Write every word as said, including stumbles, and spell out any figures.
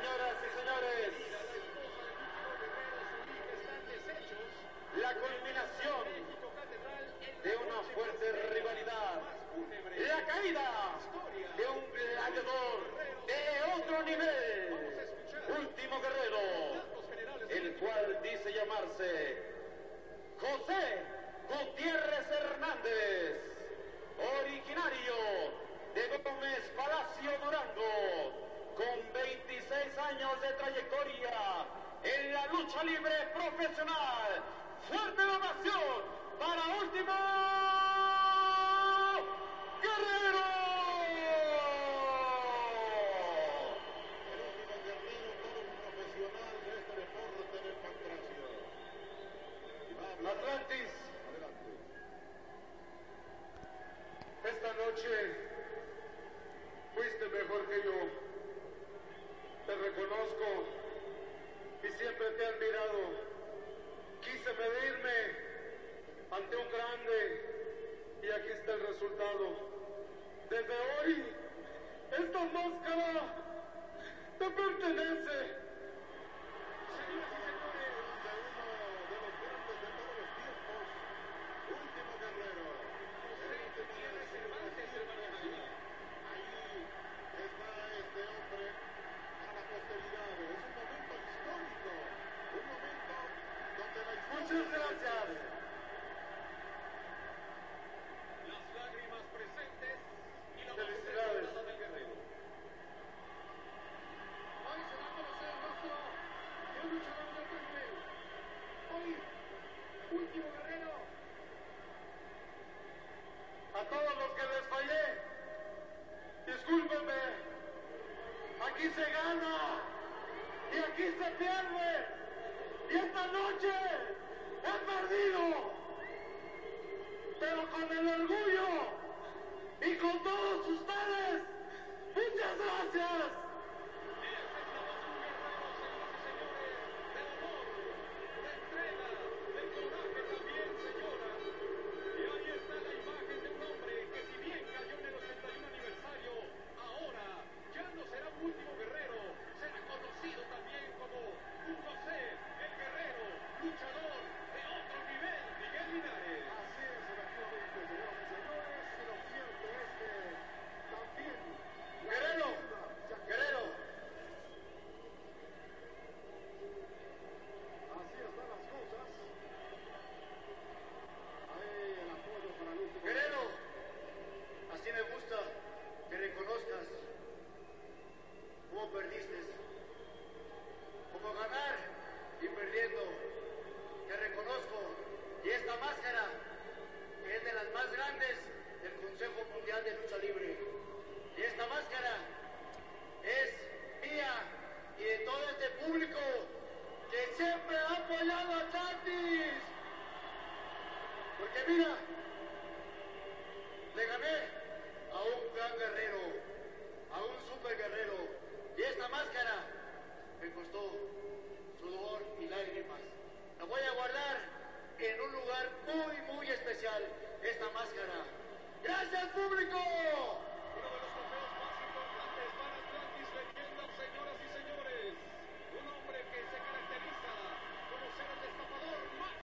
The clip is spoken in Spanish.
Señoras y señores, la culminación de una fuerte rivalidad, la caída de un gladiador de otro nivel, Último Guerrero, el cual dice llamarse José Gutiérrez Hernández, originario de Gómez Palacio, Durango, con veintiséis años de trayectoria en la lucha libre profesional. ¡Fuerte la ovación para Último Guerrero! El Último Guerrero, todo un profesional de este deporte de facturación. Atlantis, Adelante. esta noche fuiste mejor que yo. Te reconozco y siempre te he admirado. Quise medirme ante un grande y aquí está el resultado. Desde hoy, esta máscara te pertenece. Señoras y señores, de uno de los grandes de todos los tiempos, Último Guerrero. José Gutiérrez Hernández, hermano. Ahí está este hombre para la posteridad. Es un momento histórico, un momento donde la historia... Muchas gracias. Las lágrimas presentes y la Felicidades. voz del guerrero. Hoy se va a conocer el rostro de un luchador de otro nivel. Hoy, Último Guerrero. A todos los que les fallé, discúlpenme. Aquí se gana y aquí se pierde. Y esta noche he perdido, pero con el orgullo y con todos ustedes. Muchas gracias. Último Guerrero, será conocido también como un José, el guerrero, luchador de otro nivel, Miguel Linares. Así es, efectivamente, señoras y señores, y lo cierto es que también... la Guerrero, leyenda se acaba. Guerrero, Así están las cosas. Ahí el apoyo para el Último Guerrero, así me gusta que reconozcas cómo perdiste, cómo ganar y perdiendo. Te reconozco, y esta máscara que es de las más grandes del Consejo Mundial de Lucha Libre. Y esta máscara es mía y de todo este público que siempre ha apoyado a Atlantis. Porque mira, le gané a un gran guerrero, a un super guerrero. Y esta máscara me costó sudor y lágrimas. La voy a guardar en un lugar muy, muy especial, esta máscara. ¡Gracias, público!